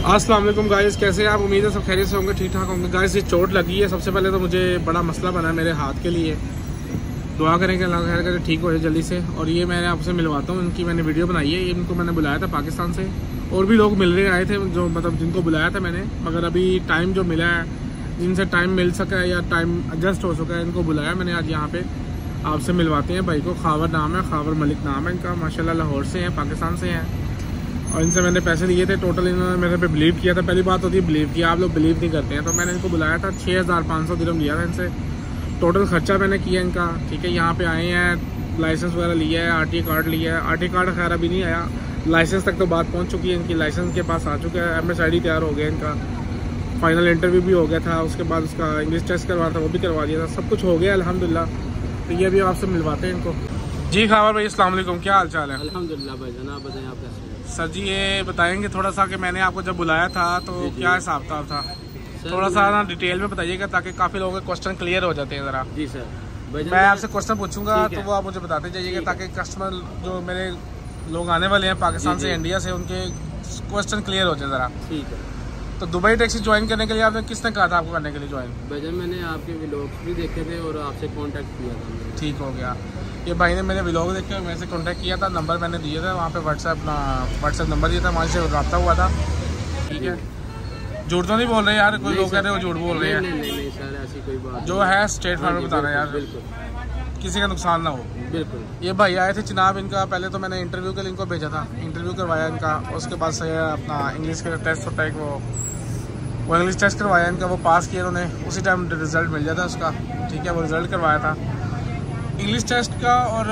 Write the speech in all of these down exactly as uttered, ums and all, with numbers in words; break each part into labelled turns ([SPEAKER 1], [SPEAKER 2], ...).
[SPEAKER 1] अस्सलाम वालेकुम गाइस, कैसे हैं आप? उम्मीद है सब खैरियत से होंगे, ठीक ठाक होंगे। गाइस ये चोट लगी है, सबसे पहले तो मुझे बड़ा मसला बना है मेरे हाथ के लिए। दुआ करें कि अल्लाह खैर करे ठीक हो जाए जल्दी से। और ये मैंने आपसे मिलवाता हूँ, इनकी मैंने वीडियो बनाई है। इनको मैंने बुलाया था पाकिस्तान से, और भी लोग मिलने आए थे जो मतलब जिनको बुलाया था मैंने, मगर अभी टाइम जो मिला है, जिनसे टाइम मिल सका है या टाइम एडजस्ट हो सका है, इनको बुलाया मैंने आज यहाँ पे। आपसे मिलवाते हैं भाई को। खावर नाम है, खावर मलिक नाम है इनका, माशाल्लाह लाहौर से हैं, पाकिस्तान से हैं। और इनसे मैंने पैसे लिए थे टोटल, इन्होंने मेरे पे बिलीव किया था। पहली बात होती है बिलीव किया, आप लोग बिलीव नहीं करते हैं। तो मैंने इनको बुलाया था, छः हज़ार पाँच सौ दिरहम लिया था इनसे। टोटल खर्चा मैंने किया इनका, ठीक है। यहाँ पे आए हैं, लाइसेंस वगैरह लिया है, आरटीए कार्ड लिया है। आरटीए कार्ड खैर अभी नहीं आया, लाइसेंस तक तो बात पहुँच चुकी है इनकी, लाइसेंस के पास आ चुका है। एम एस आई डी तैयार हो गया इनका, फाइनल इंटरव्यू भी हो गया था, उसके बाद उसका इंग्लिश टेस्ट करवाना था, वो भी करवा दिया था। सब कुछ हो गया अल्हम्दुलिल्लाह। तो ये अभी आपसे मिलवाते हैं इनको। जी खावर भाई, अस्सलाम वालेकुम, क्या हाल चाल है?
[SPEAKER 2] अल्हम्दुलिल्लाह भाई, जनाब बताएं आप कैसे हैं?
[SPEAKER 1] सर जी ये बताएंगे थोड़ा सा कि मैंने आपको जब बुलाया था तो क्या हिसाब किताब था? थोड़ा सा ना डिटेल में बताइएगा ताकि काफ़ी लोगों के क्वेश्चन क्लियर हो जाते हैं ज़रा।
[SPEAKER 2] जी सर,
[SPEAKER 1] मैं आपसे क्वेश्चन पूछूंगा तो वो आप मुझे बताते जाइएगा ताकि कस्टमर जो मेरे लोग आने वाले हैं पाकिस्तान से, इंडिया से, उनके क्वेश्चन क्लियर हो जाए ज़रा।
[SPEAKER 2] ठीक है।
[SPEAKER 1] तो दुबई टैक्सी ज्वाइन करने के लिए आपने किसने कहा था आपको करने के लिए ज्वाइन?
[SPEAKER 2] भाईजान मैंने आपके व्लॉग्स भी देखे थे और आपसे कांटेक्ट किया था।
[SPEAKER 1] ठीक हो गया। ये भाई ने मेरे व्लॉग देखे और मेरे से कांटेक्ट किया था, नंबर मैंने दिए थे वहाँ पे, व्हाट्सएप अपना व्हाट्सएप नंबर दिया था, वहाँ से रब्ता हुआ था। ठीक है, झूठ तो नहीं बोल रहे यार? कोई लोग कह रहे हो झूठ बोल रहे हैं।
[SPEAKER 2] नहीं नहीं नहीं सर, ऐसी कोई बात
[SPEAKER 1] जो है स्ट्रेट फॉरवर्ड बता रहे हैं यार,
[SPEAKER 2] बिल्कुल,
[SPEAKER 1] किसी का नुकसान ना हो।
[SPEAKER 2] बिल्कुल।
[SPEAKER 1] ये भाई आए थे जनाब, इनका पहले तो मैंने इंटरव्यू के लिए इनको भेजा था, इंटरव्यू करवाया इनका, उसके बाद से अपना इंग्लिश का टेस्ट होता है, वो वो इंग्लिश टेस्ट करवाया इनका, वो पास किया उन्होंने, उसी टाइम रिजल्ट मिल जाता उसका। ठीक है, वो रिजल्ट करवाया था इंग्लिश टेस्ट का। और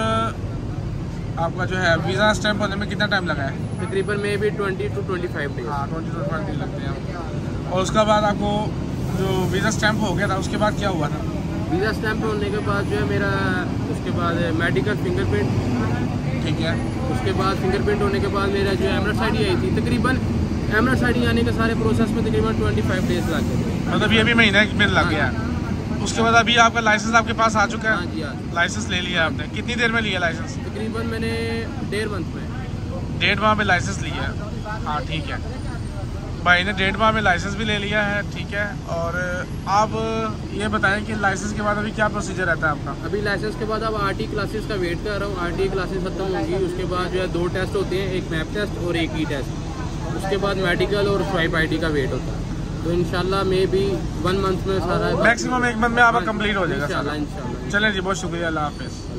[SPEAKER 1] आपका जो है वीज़ा स्टैंप होने में कितना टाइम लगा है?
[SPEAKER 2] तकरीबन में भी twenty two twenty five days.
[SPEAKER 1] हाँ, ट्वेंटी टू ट्वेंटी लगते हैं। और उसके बाद आपको जो वीज़ा स्टैंप हो गया था, उसके बाद क्या हुआ था?
[SPEAKER 2] वीज़ा स्टैंप होने के बाद जो है मेरा, उसके बाद मेडिकल फिंगरप्रिंट।
[SPEAKER 1] ठीक है।
[SPEAKER 2] उसके बाद फिंगरप्रिंट होने के बाद मेरा जो एमरेट्स आई डी आई थी, तकरीबन एमरेट्स आई डी आने के सारे प्रोसेस में तकरीबन ट्वेंटी फाइव डेज लग गए।
[SPEAKER 1] मतलब ये भी महीने में लग गया। उसके बाद अभी आपका लाइसेंस आपके पास आ चुका है?
[SPEAKER 2] हाँ जी, हाँ।
[SPEAKER 1] लाइसेंस ले लिया आपने, कितनी देर में लिया लाइसेंस?
[SPEAKER 2] तकरीबन मैंने डेढ़ मंथ में
[SPEAKER 1] डेढ़ माह में लाइसेंस लिया है। हाँ ठीक है, भाई ने डेढ़ माह में लाइसेंस भी ले लिया है। ठीक है, और आप ये बताएं कि लाइसेंस के बाद अभी क्या प्रोसीजर रहता है आपका?
[SPEAKER 2] अभी लाइसेंस के बाद अब आरटी क्लासेस का वेट कर रहा हूँ। आरटी क्लासेस खत्म होगी, उसके बाद जो है दो टेस्ट होते हैं, एक मैप टेस्ट और एक ई टेस्ट। उसके बाद मेडिकल और स्वाइप आईडी का वेट होता है। तो इंशाल्लाह मे भी वन मंथ में सारा,
[SPEAKER 1] मैक्सिमम एक मंथ में आपका कंप्लीट हो जाएगा।
[SPEAKER 2] इंशाल्लाह इंशाल्लाह।
[SPEAKER 1] चलें जी, बहुत शुक्रिया, अल्लाह हाफिज़।